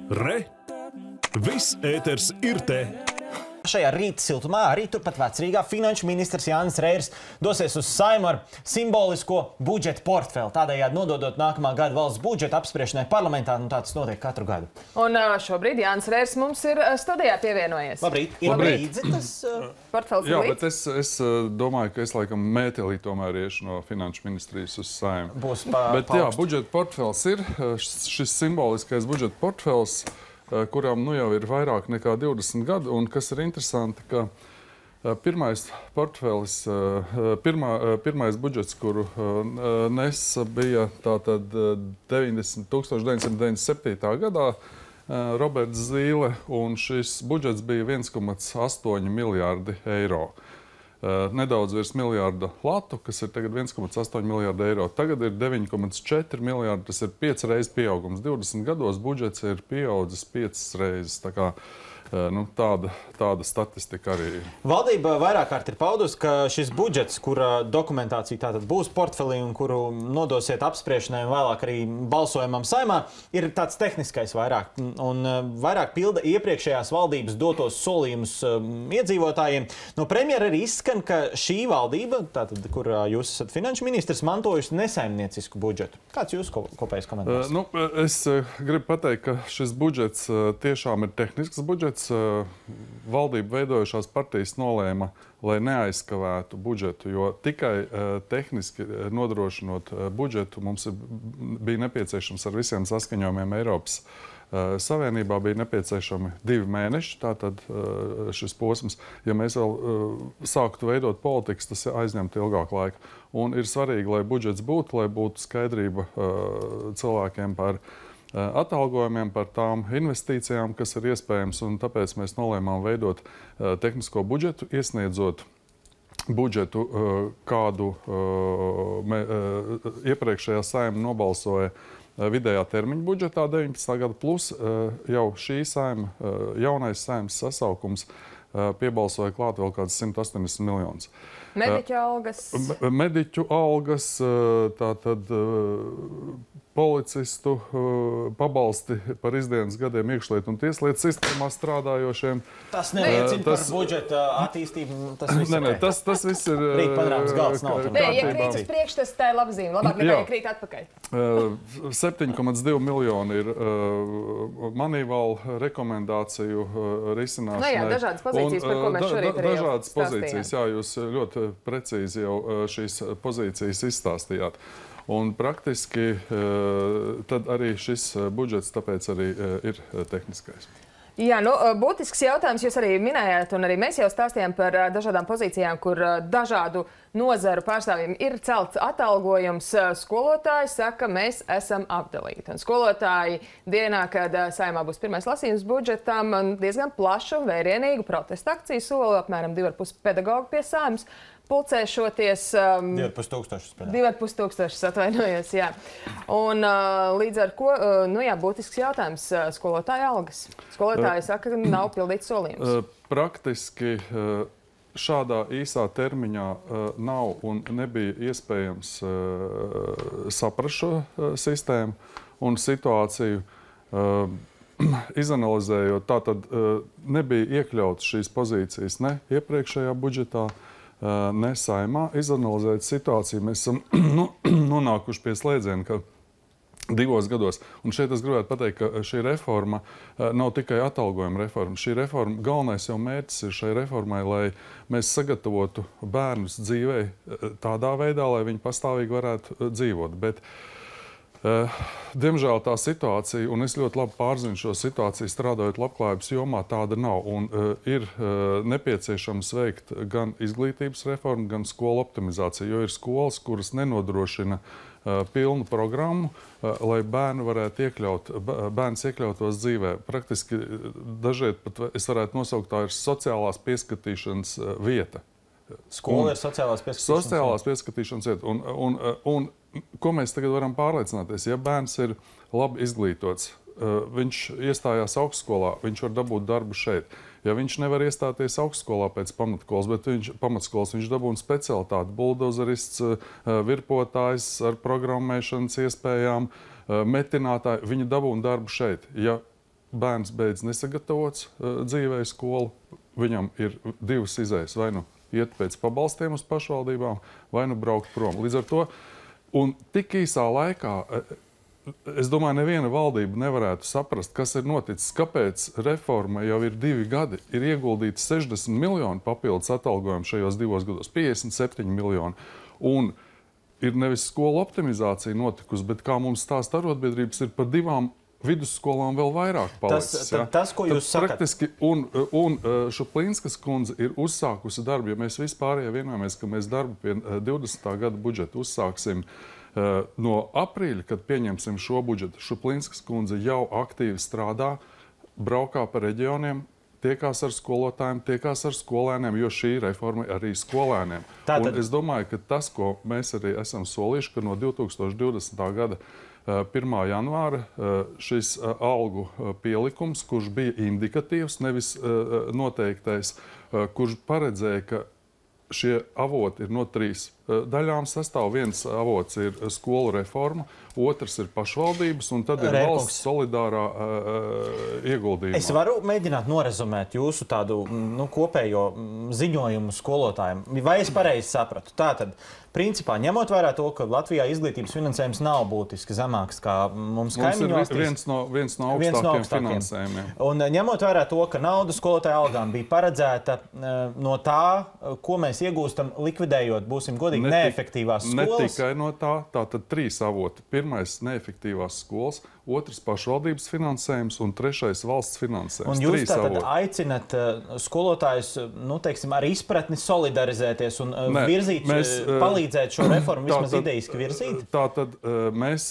Re! Viss ēters ir te! Šajā rīta siltumā arī turpat Vecrīgā finanšu ministrs Jānis Reirs dosies uz Saimu ar simbolisko budžeta portfeli, tādējādi nododot nākamā gada valsts budžeta apspriešanai parlamentā, tā tas notiek katru gadu. Un šobrīd Jānis Reirs mums ir studijā pievienojies. Labrīt, ir līdzi tas portfels? Jā, bet es domāju, ka es laikam mētelī tomēr iešu no finanšu ministrijas uz Saimu. Bet jā, budžeta portfels ir šis simboliskais budžeta portfels, kurām nu jau ir vairāk nekā 20 gadu, un kas ir interesanti, ka pirmais portfelis, pirmais budžets, kuru nesa, bija tātad 1997. gadā Roberts Zīle, un šis budžets bija 1,8 miljārdi eiro. Nedaudz virs miljārda latu, kas ir tagad 1,8 miljārdi eiro. Tagad ir 9,4 miljārdi, tas ir 5 reizes pieaugums. 20 gados budžets ir pieaudzis 5 reizes. Tā kā, tāda statistika arī ir. Valdība vairāk kārt ir paudusi, ka šis budžets, kura dokumentācija tātad būs portfelī un kuru nodosiet apspriešanai un vēlāk arī balsojumam Saimā, ir tāds tehniskais vairāk. Un vairāk pilda iepriekšējās valdības dotos solījumus iedzīvotājiem. No premjera arī izskan, ka šī valdība, tātad, kurā jūs esat finanšu ministrs, mantojusi nesaimniecisku budžetu. Kāds jūs kopējais komentārs? Es gribu pateikt, ka šis budžets tiešām ir tehnisks budžets. Valdība veidojušās partijas nolēma, lai neaizskavētu budžetu, jo tikai tehniski nodrošinot budžetu mums bija nepieciešams ar visiem saskaņojumiem Eiropas Savienībā bija nepieciešami 2 mēneši, tātad šis posms. Ja mēs vēl sāktu veidot politikas, tas aizņemtu ilgāku laiku. Un ir svarīgi, lai budžets būtu, lai būtu skaidrība cilvēkiem par atalgojumiem, par tām investīcijām, kas ir iespējams, un tāpēc mēs nolēmām veidot tehnisko budžetu, iesniedzot budžetu, kādu iepriekšējā Saima nobalsoja vidējā termiņa budžetā 19. gada, plus jau šī Saima, jaunais Saimas sasaukums piebalsoja klāt vēl kāds 180 miljonus. Mediķu algas? Mediķu algas, tātad policistu pabalsti par izdienas gadiem iekšlietu un tieslietu sistēmā strādājošiem. Tas neliecina par budžeta attīstību. Tas viss ir rīt padarāms galds nav. Ja krīt uz priekš, tas tā ir laba zīme. Labāk nekā, ja krīt atpakaļ. 7,2 miljoni ir Moneyval rekomendāciju risināšanai. Jā, dažādas pozīcijas, par ko mēs šorīt arī dažādas pozīcijas, jā, jūs ļoti precīzi jau šīs pozīcijas izstāstījāt. Un praktiski tad arī šis budžets tāpēc arī ir tehniskais. Jā, būtisks jautājums jūs arī minējāt, un arī mēs jau stāstījām par dažādām pozīcijām, kur dažādu nozaru pārstāvjiem ir celts atalgojums. Skolotāji saka, mēs esam apdalīti. Un skolotāji dienā, kad Saimā būs pirmais lasījums budžetam, diezgan plašu, vērienīgu protestu akciju sola, apmēram 2,5 pedagogu pie Saimas. Pulcēšoties 2,5 atvainojos, jā. Un līdz ar ko, būtisks jautājums skolotāja algas. Skolotāji saka, ka nav pildīts solījums. Praktiski šādā īsā termiņā nav un nebija iespējams saprast šo sistēmu un situāciju. Izanalizējot, tātad nebija iekļauts šīs pozīcijas ne iepriekšējā budžetā, ne Saimā. Izanalizēt situāciju, mēs esam nonākuši pie slēdziena, ka 2 gados, un šeit es gribētu pateikt, ka šī reforma nav tikai atalgojuma reforma. Šī reforma, galvenais jau mērķis ir šai reformai, lai mēs sagatavotu bērnus dzīvei tādā veidā, lai viņi pastāvīgi varētu dzīvot. Bet diemžēl tā situācija, un es ļoti labi pārzinu šo situāciju, strādājot labklājības jomā, tāda nav. Un ir nepieciešams veikt gan izglītības reformu, gan skolu optimizāciju, jo ir skolas, kuras nenodrošina pilnu programmu, lai bērni varētu iekļautos dzīvē. Praktiski dažreiz pat es varētu nosaukt, tā ir sociālās pieskatīšanas vieta. Skola ir sociālās pieskatīšanas vieta. Un ko mēs tagad varam pārliecināties? Ja bērns ir labi izglītots, viņš iestājās augstskolā, viņš var dabūt darbu šeit. Ja viņš nevar iestāties augstskolā pēc pamatskolas, bet viņš dabūna specialitāti, buldozerists, virpotājs ar programmēšanas iespējām, metinātāji, viņi dabūna darbu šeit. Ja bērns beidz nesagatavots dzīvē skolu, viņam ir 2 izējas, vai nu iet pēc pabalstiem uz pašvaldībām, vai nu braukt prom. Līdz ar to, un tik īsā laikā, es domāju, neviena valdība nevarētu saprast, kas ir noticis, kāpēc reforma jau ir 2 gadi, ir ieguldīti 60 miljoni papildus atalgojumu šajos 2 gados, 57 miljoni. Un ir nevis skolu optimizācija notikusi, bet kā mums stāsta arotbiedrības, ir par 2 vidusskolām vēl vairāk palicis. Tas, ko jūs sakat. Praktiski, un Šuplīnskas kundze ir uzsākusi darbu, ja mēs vispārējie vienojamies, ka mēs darbu pie 20. gada budžeta uzsāksim no aprīļa, kad pieņemsim šo budžetu. Šuplīnskas kundze jau aktīvi strādā, braukā pa reģioniem, tiekās ar skolotājiem, tiekās ar skolēniem, jo šī reforma ir arī skolēniem. Tātad... Un es domāju, ka tas, ko mēs arī esam solījuši, ka no 2020. gada 1. janvāra šis algu pielikums, kurš bija indikatīvs, nevis noteiktais, kurš paredzēja, ka šie avoti ir no 3 daļām sastāv. Viens avots ir skolu reforma, otrs ir pašvaldības, un tad ir valsts solidārā ieguldījuma. Es varu mēģināt norezumēt jūsu tādu kopējo ziņojumu skolotājiem. Vai es pareizi sapratu? Tātad, principā, ņemot vērā to, ka Latvijā izglītības finansējums nav būtiski zemāks kā mums kaimiņu valstīs. Viens no augstākiem finansējumiem. Un ņemot vērā to, ka nauda skolotāju algām bija paredzēta no tā, ko mēs iegūstam likvidējot, būsim godīgi, neefektīvās skolas. Ne tikai no tā, tātad 3 avoti. Pirmais neefektīvās skolas, otrs pašvaldības finansējums un 3. valsts finansējums. Un jūs tātad aicinat skolotājus, teiksim, ar izpratni solidarizēties un virzīt, palīdzēt šo reformu vismaz idejiski virzīt? Tātad mēs,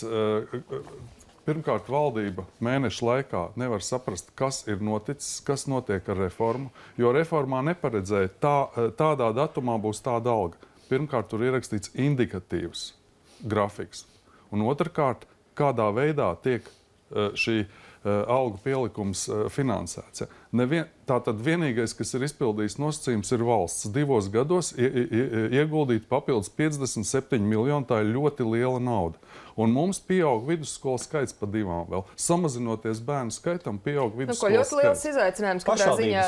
pirmkārt, valdība mēneša laikā nevar saprast, kas ir noticis, kas notiek ar reformu, jo reformā neparedzēja tādā datumā būs tāda alga. Pirmkārt, tur ir ierakstīts indikatīvs grafiks. Un otrkārt, kādā veidā tiek šī algu pielikums finansēts. Tātad vienīgais, kas ir izpildījis nosacījums, ir valsts. 2 gados ieguldīt papildus 57 miljoni, tā ir ļoti liela nauda. Un mums pieaug vidusskolas skaits pa 2 vēl. Samazinoties bērnu skaitam, pieaug vidusskolas skaits. Ļoti liels izaicinājums katrā ziņā.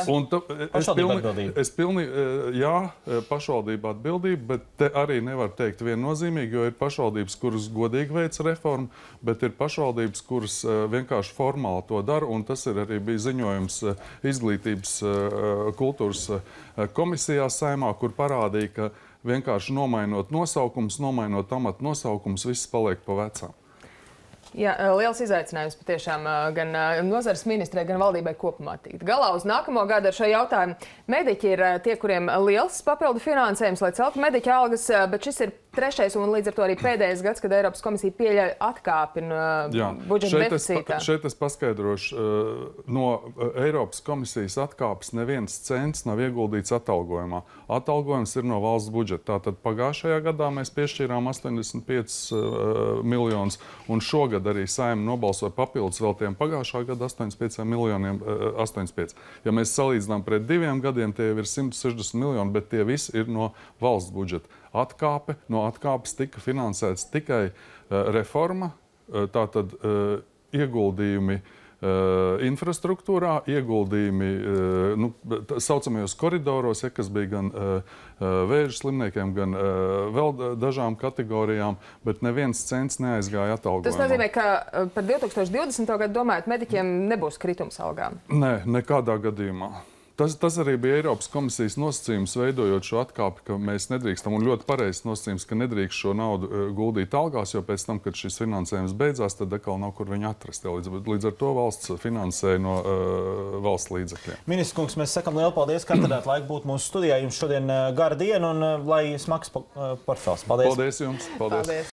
Pašvaldība atbildība, bet te arī nevar teikt viennozīmīgi, jo ir pašvaldības, kuras godīgi veic reformu, bet ir pašvaldības, kuras vienkārši formāli to dara, un tas ir arī bija ziņojums Izglītības kultūras komisijā Saeimā, kur parādīja, ka vienkārši nomainot nosaukums, nomainot amatu nosaukums, viss paliek pa vecām. Jā, liels izaicinājums patiešām gan nozares ministrē, gan valdībai kopumā tikt galā uz nākamo gadu ar šo jautājumu. Mediķi ir tie, kuriem liels papildu finansējums, lai celtu mediķa algas, bet šis ir 3. un līdz ar to arī pēdējais gads, kad Eiropas komisija pieļauj atkāpi no budžeta deficītā. Šeit es paskaidrošu, no Eiropas komisijas atkāpes neviens cents nav ieguldīts atalgojumā. Atalgojums ir no valsts budžeta. Tātad pagājušajā gadā mēs piešķīrām 85 miljonus, un šogad arī Saeima nobalsoja papildus vēl tiem pagājušā gada 85 miljoniem. 85. Ja mēs salīdzinām pret 2 gadiem, tie jau ir 160 miljoni, bet tie visi ir no valsts budžeta. No atkāpes tika finansēts tikai reforma, tātad ieguldījumi infrastruktūrā, ieguldījumi saucamajos koridoros, kas bija gan vēža slimniekiem, gan vēl dažām kategorijām, bet neviens cents neaizgāja atalgojumā. Tas nozīmē, ka par 2020. gadu domājot, mediķiem nebūs kritums algām? Nē, nekādā gadījumā. Tas arī bija Eiropas komisijas nosacījums, veidojot šo atkāpi, ka mēs nedrīkstam, un ļoti pareizs nosacījums, ka nedrīkst šo naudu guldīt algās, jo pēc tam, kad šis finansējums beidzās, tad atkal nav kur viņu atrast. Līdz ar to valsts finansēja no valsts līdzekļiem. Ministrs kungs, mēs sakam lielu paldies, ka atradāt laiku būt mūsu studijā. Jums šodien gara diena un lai smags portfels. Paldies! Paldies jums! Paldies.